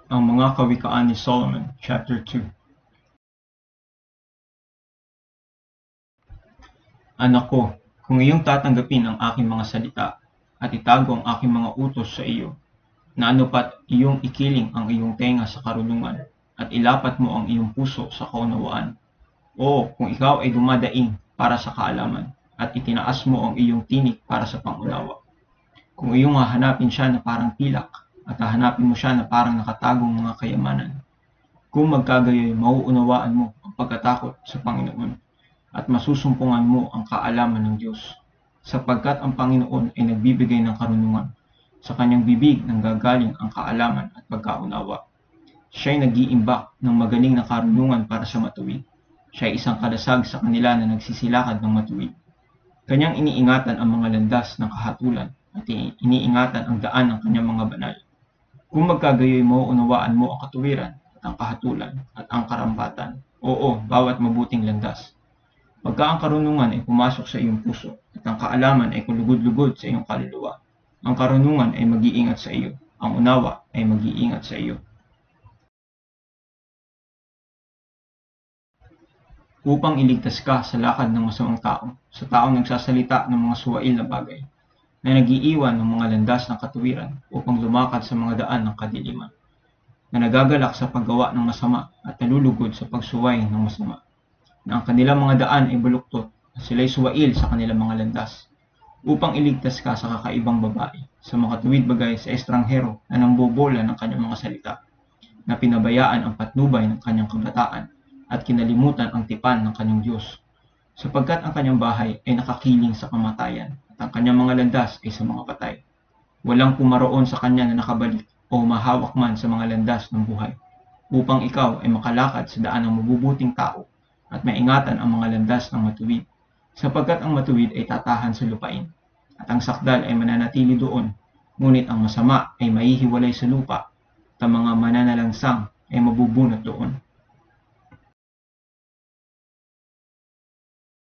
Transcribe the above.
Ang mga kawikaan ni Solomon, Chapter 2. Anak ko, kung iyong tatanggapin ang aking mga salita at itago ang aking mga utos sa iyo, na anupat iyong ikiling ang iyong tenga sa karunungan at ilapat mo ang iyong puso sa kaunawaan. O kung ikaw ay dumadaing para sa kaalaman at itinaas mo ang iyong tinik para sa pangunawa. Kung iyong hahanapin siya na parang pilak at hahanapin mo siya na parang nakatagong mga kayamanan. Kung magkagayoy, mauunawaan mo ang pagkatakot sa Panginoon at masusumpungan mo ang kaalaman ng Diyos, sapagkat ang Panginoon ay nagbibigay ng karunungan. Sa kanyang bibig nanggagaling ang kaalaman at pagkaunawa. Siya ay nag-iimbak ng magaling na karunungan para sa matuwid. Siya ay isang kalasag sa kanila na nagsisilakad ng matuwid. Kanyang iniingatan ang mga landas ng kahatulan at iniingatan ang daan ng kanyang mga banal. Kung magkagayoy mo, unawaan mo ang katuwiran at ang kahatulan at ang karampatan. Oo, bawat mabuting landas. Pagka ang karunungan ay pumasok sa iyong puso at ang kaalaman ay kulugod-lugod sa iyong kaluluwa, ang karunungan ay mag-iingat sa iyo, ang unawa ay mag-iingat sa iyo. Upang iligtas ka sa lakad ng masamang tao, sa taong nagsasalita ng mga suwail na bagay, na nagiiwan ng mga landas ng katuwiran upang lumakad sa mga daan ng kadiliman, na nagagalak sa paggawa ng masama at nalulugod sa pagsuway ng masama, na ang kanilang mga daan ay baluktot at sila'y suwail sa kanilang mga landas, upang iligtas ka sa kakaibang babae, sa makatuwid bagay sa estranghero na nambobola ng kanyang mga salita, na pinabayaan ang patnubay ng kanyang kabataan at kinalimutan ang tipan ng kanyang Diyos, sapagkat ang kanyang bahay ay nakakiling sa kamatayan at ang kanyang mga landas ay sa mga patay. Walang pumaroon sa kanya na nakabalik o mahawak man sa mga landas ng buhay, upang ikaw ay makalakad sa daan ng mabubuting tao at maingatan ang mga landas ng matuwid, sapagkat ang matuwid ay tatahan sa lupain, at ang sakdal ay mananatili doon, ngunit ang masama ay maihiwalay sa lupa, at ang mga mananalangsang ay mabubunot doon.